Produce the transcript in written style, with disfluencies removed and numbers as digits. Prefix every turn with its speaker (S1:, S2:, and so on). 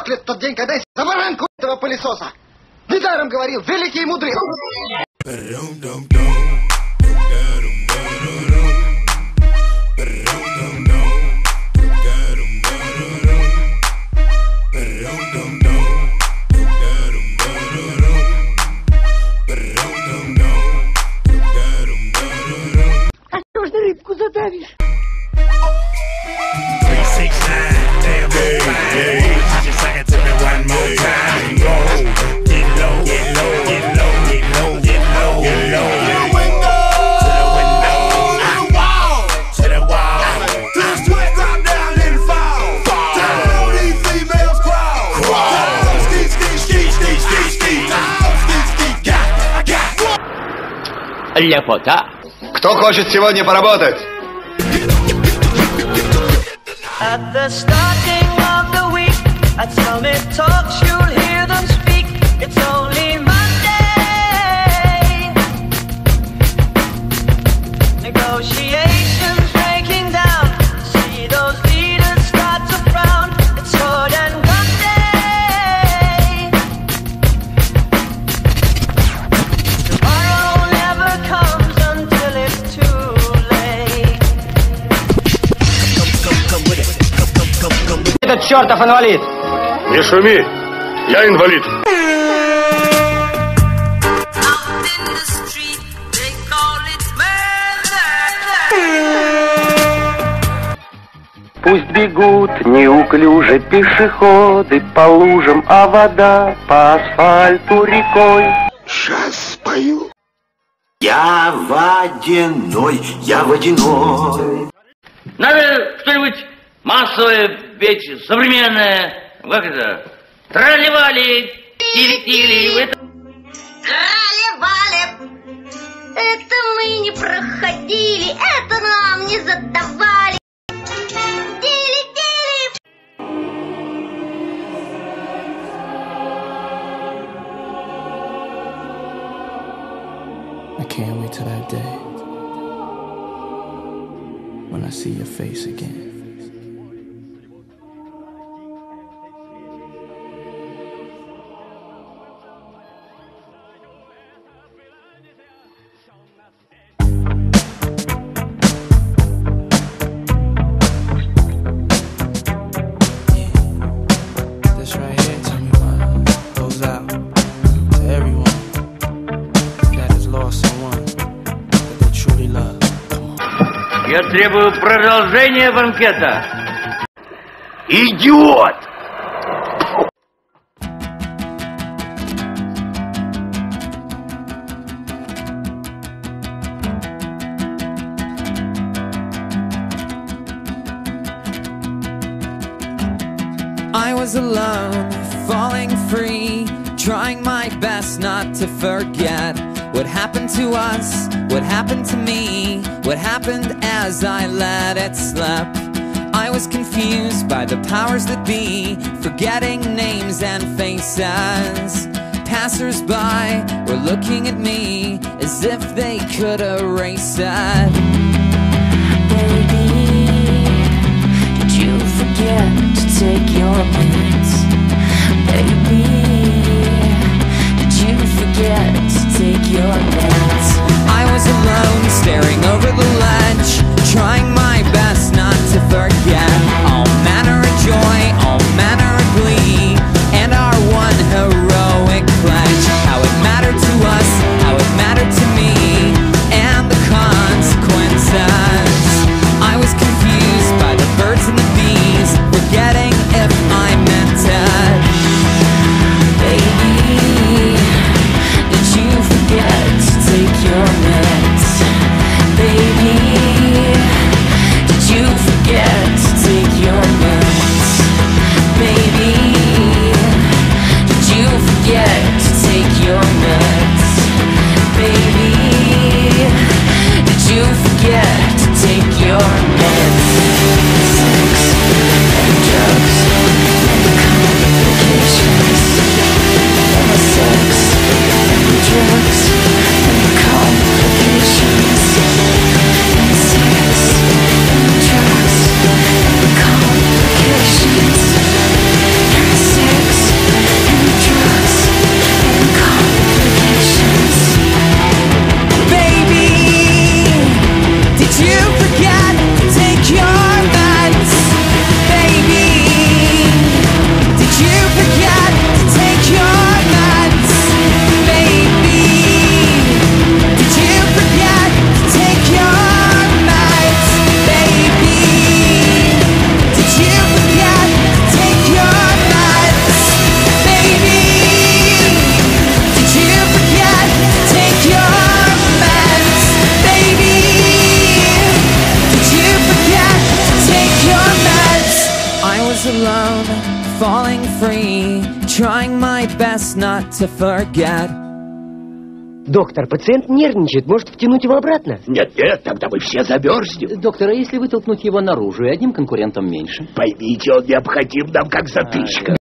S1: проклят тот день, когда я за баранку этого пылесоса. Недаром говорил, великий и мудрый.
S2: Осторожно, рыбку задавишь.
S3: Лепота.
S4: Кто хочет сегодня поработать?
S5: At the starting of the week, at Summit Talks, you'll hear them speak. It's only Monday. Negotiations breaking down. See those leaders start to frown. It's Hood and Monday. Tomorrow never comes until it's too late.
S3: Этот чертов инвалид!
S4: Не шуми, я инвалид.
S6: Пусть бегут неуклюже пешеходы по лужам, а вода по асфальту рекой.
S1: Сейчас спою.
S7: Я водяной, я водяной.
S3: Надо что-нибудь массовое петь, современное. Как это? Трали-вали, тили-тили.
S2: Трали-вали. Это мы не проходили, это нам не задавали. Тили-тили.
S8: I can't wait till that day when I see your face again. This right here, tell me why, goes out to everyone that has lost someone that they truly love.
S3: Я требую продолжения банкета.
S4: Идиот!
S8: I was alone, falling free, trying my best not to forget what happened to us, what happened to me, what happened as I let it slip. I was confused by the powers that be, forgetting names and faces. Passers-by were looking at me as if they could erase it.
S9: Baby, did you forget to take your meds? Baby, did you forget to take your meds?
S8: I was alone, staring over the ledge, trying my best not to forget all manner of joy, all manner of glee, and our one heroic pledge. How it mattered to us, how it mattered to me, and the consequences. trying my best not to forget.
S10: Доктор, пациент нервничает, может втянуть его обратно?
S11: Нет, тогда вы все замерзнем.
S12: Доктор, а если вытолкнуть его наружу и одним конкурентом меньше?
S11: Поймите, он необходим нам как затычка.